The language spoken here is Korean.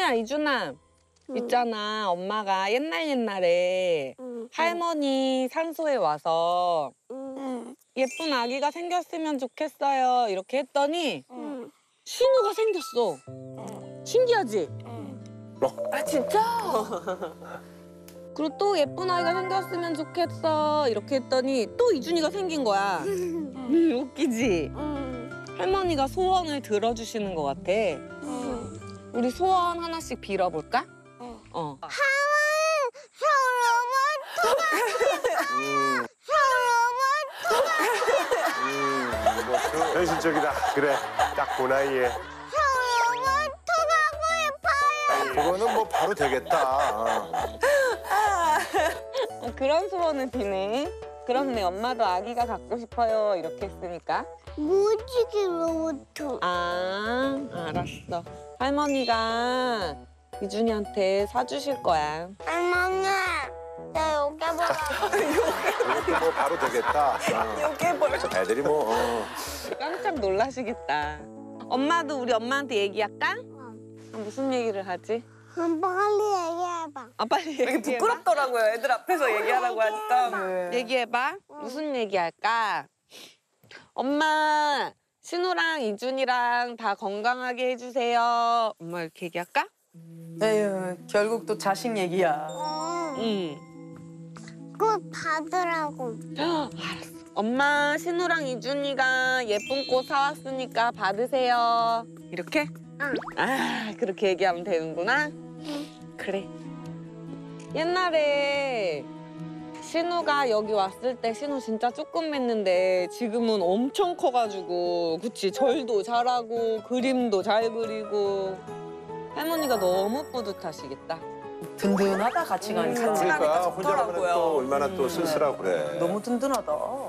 이준아. 있잖아, 엄마가 옛날에 할머니 산소에 와서 예쁜 아기가 생겼으면 좋겠어요. 이렇게 했더니 신우가 생겼어. 신기하지? 아 진짜? 그리고 또 예쁜 아이가 생겼으면 좋겠어. 이렇게 했더니 또 이준이가 생긴 거야. 웃기지? 할머니가 소원을 들어주시는 것 같아. 우리 소원 하나씩 빌어볼까? 현실적이다. 그래, 딱 그 나이에. 그거는 뭐 바로 되겠다. 그런 소원을 비네. 그렇네, 엄마도 아기가 갖고 싶어요. 이렇게 했으니까. 무지개 로봇. 아, 알았어. 할머니가 이준이한테 사주실 거야. 할머니, 나 여기 봐. 이것도 뭐 바로 되겠다. 애들이 뭐. 깜짝 놀라시겠다. 엄마도 우리 엄마한테 얘기할까? 무슨 얘기를 하지? 빨리 얘기해봐. 아, 빨리 되게 얘기해봐. 부끄럽더라고요. 애들 앞에서 얘기하라고 하니까. 얘기해봐. 무슨 얘기할까? 엄마, 신우랑 이준이랑 다 건강하게 해주세요. 엄마 이렇게 얘기할까? 에휴, 결국 또 자식 얘기야. 응. 꽃 받으라고. 알았어. 엄마, 신우랑 이준이가 예쁜 꽃 사왔으니까 받으세요. 이렇게? 응. 아, 그렇게 얘기하면 되는구나? 그래. 옛날에 신우가 여기 왔을 때 신우 진짜 조그맸는데 지금은 엄청 커가지고 그치? 절도 잘하고 그림도 잘 그리고 할머니가 너무 뿌듯하시겠다. 든든하다 같이 가니까. 그러니까 혼자 가면 또 좋더라고요. 얼마나 또 쓸쓸하고 그래. 너무 든든하다.